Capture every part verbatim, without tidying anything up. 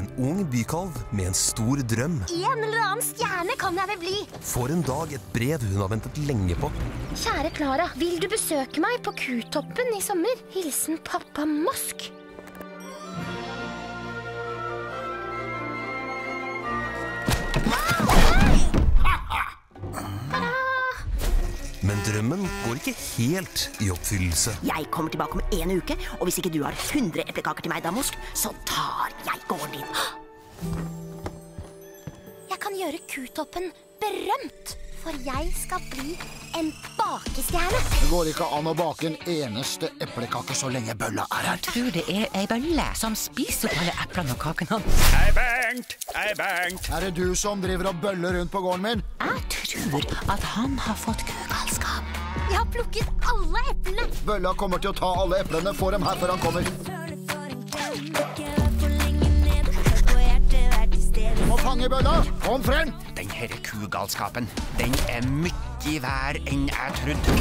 en ung bykalv med en stor drøm. En eller annen stjerne kan jeg vel bli. Får en dag et brev hun har ventet lenge på. Kjære Clara, vil du besøke meg på Kutoppen i sommer? Hilsen pappa Mosk. Men drømmen går ikke helt i oppfyllelse. Jeg kommer tilbake om en uke, og hvis ikke du har hundre eplekaker til meg, Damosk, så tar jeg gården din. Jeg kan gjøre Kutoppen berømt, for jeg skal bli en bakestjerne. Det går ikke an å bake en eneste eplekake så lenge Bølla er her. Jeg tror det er ei bølle som spiser opp alle eplene og kakene. Hei, Bengt! Hei, Bengt! Er det du som driver og bøller rundt på gården min? Jeg tror at han har fått kugalskap. Jeg har plukket alle eplene. Bølla kommer til å ta alle eplene, få dem her før han kommer. Du må fange Bølla! Kom frem! Den her kugalskapen, den er mye vær enn jeg trodde.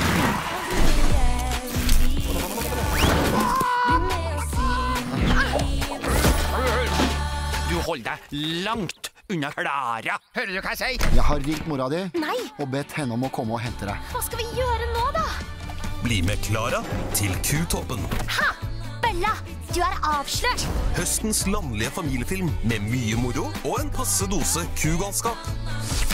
Du holder deg langt unna Clara. Hører du hva jeg sier? Jeg har ringt mora di Nei. og bedt henne om å komme og hente deg. Hva skal vi gjøre nå da? Bli med Clara til Kutoppen. Ha! Bella, du er avslørt. Høstens landlige familiefilm med mye moro og en passe dose kugalskap.